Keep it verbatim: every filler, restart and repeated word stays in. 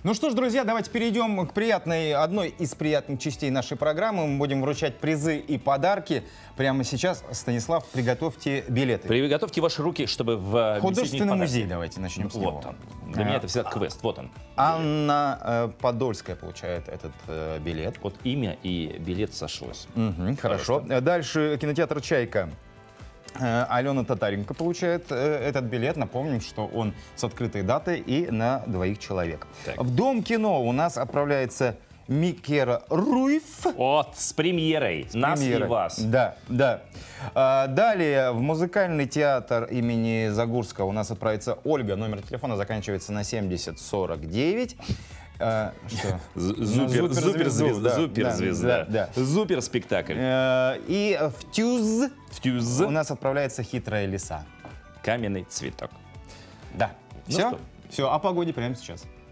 Ну что ж, друзья, давайте перейдем к приятной, одной из приятных частей нашей программы. Мы будем вручать призы и подарки. Прямо сейчас, Станислав, приготовьте билеты. Приготовьте ваши руки, чтобы в Художественный музей, давайте начнем с него. Вот он. Для меня это всегда квест. Вот он. Анна э, Подольская получает этот э, билет. Вот имя и билет сошлось. Угу, хорошо. Дальше кинотеатр «Чайка». Алена Татаренко получает э, этот билет. Напомним, что он с открытой датой и на двоих человек. Так. В Дом кино у нас отправляется Микера Руйф. Вот, с премьерой. С Нас премьерой. и вас. Да, да. А, далее в музыкальный театр имени Загурского у нас отправится Ольга. Номер телефона заканчивается на семьдесят сорок девять. А, что? Супер, суперзвезда. Суперзвезда. Да, да. Супер спектакль. А, и в ТЮЗ В ТЮЗ. у нас отправляется «Хитрая лиса». Каменный цветок. Да. Ну Все? что? Все, о погоде прямо сейчас.